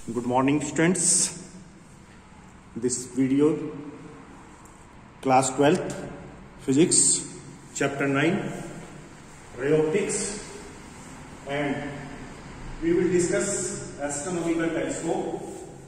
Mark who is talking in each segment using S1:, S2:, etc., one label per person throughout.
S1: Good morning, students. This video, class 12th, physics, chapter 9, ray optics, and we will discuss astronomical telescope.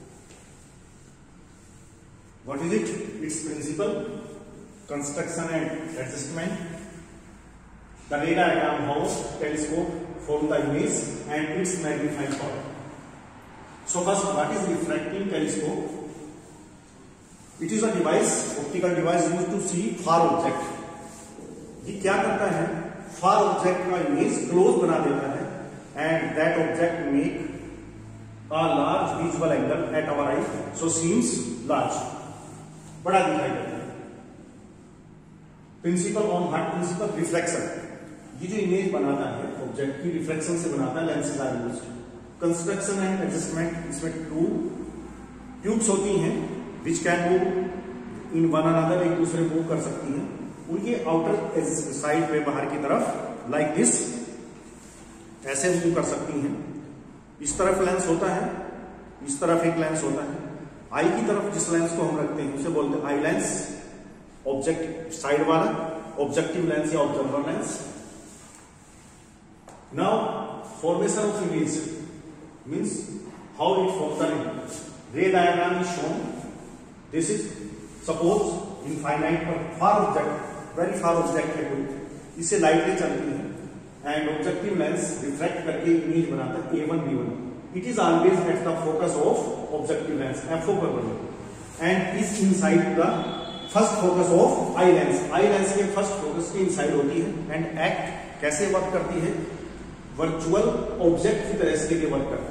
S1: What is it? Its principle, construction and adjustment, the ray diagram how telescope form the image, and its magnifying power. So first, what is refracting telescope? It is a device, optical device used to see far object. ये क्या करता है? Far object का image close बना देता है, and that object make a large visible angle at our eye, so seems large. बड़ा दिखाई देता है. Principle on what principle? Reflection. ये जो image बनाता है object की reflection से बनाता है, lenses are used. Construction and adjustment, इसमें ट्यूब्स होती हैं which can move in one another, एक दूसरे मूव कर सकती हैं. उनके आउटर साइड पे बाहर की तरफ लाइक दिस ऐसे मूव कर सकती हैं. इस तरफ लेंस होता है, इस तरफ एक लेंस होता है. आई की तरफ जिस लेंस को हम रखते हैं उसे बोलते हैं आई लेंस, ऑब्जेक्ट साइड वाला ऑब्जेक्टिव लेंस या observer lens. Now formation of image means how it forms the image. Ray diagram is shown. This is suppose infinite पर far object, very far object है कोई, इससे light रे चलती है and objective lens refract करके image बनाता है A1 B1. It is always at the focus of objective lens FO पर बने and is inside the first focus of eye lens. Eye lens के first focus के inside होती है and act कैसे वर्क करती है? वर्चुअल ऑब्जेक्ट की तरह से वर्क करती है.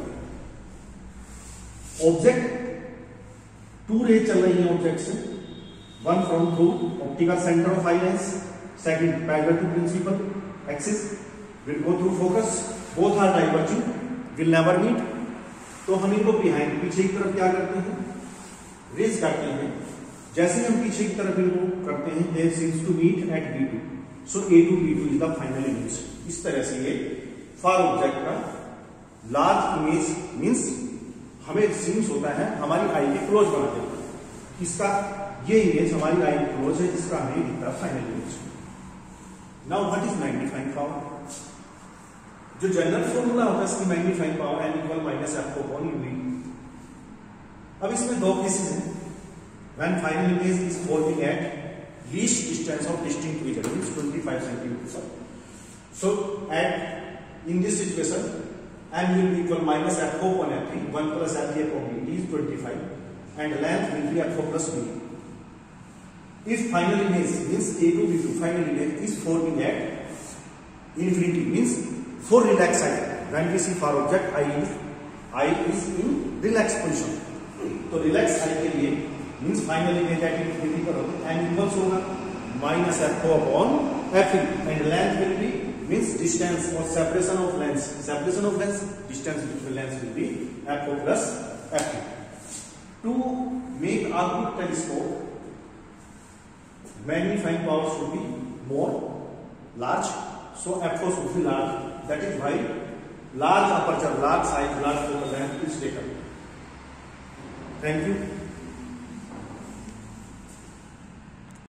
S1: ऑब्जेक्ट टू रे चल रही है ऑब्जेक्ट से, one from through optical centre of eye lens, second parallel to principal axis will go through focus, both are diverging, will never meet. तो हम इनको बिहाइंड पीछे की तरफ क्या करते हैं? रेज करते हैं. जैसे हम पीछे की तरफ इनको करते हैं they seems to meet at B2, so A2 B2 is the final image. इस तरह से ये फार ऑब्जेक्ट का लार्ज इमेज मींस हमें सीम्स होता है हमारी आई के क्लोज बना देता है. इसका ये इमेज हमारी आई के क्लोज है, इसका हमें दिखता है final image. Now what is magnifying power? जो जनरल फॉर्मूला होता है इसकी magnifying power n equal minus f upon uv. अब इसमें दो केसेस हैं. When final image is forming at least distance of distinct vision means 25 centimetre. So at in this situation n will be equal minus f4 upon f3, 1 plus f3 upon b is 25 and length will be f4 plus b. If final image means A2 B2 final image is forming at infinity means for relaxed side, when we see far object I is in relaxed position. तो relaxed side के लिए means final image at infinity पर होगा n equals होगा minus f4 upon f3 and length will be means distance or separation of lens distance between lens will be f4 plus f3. To make a good telescope, magnifying power should be more large, so f4 should be large. That is why large aperture, large size, large focal length is taken. Thank you.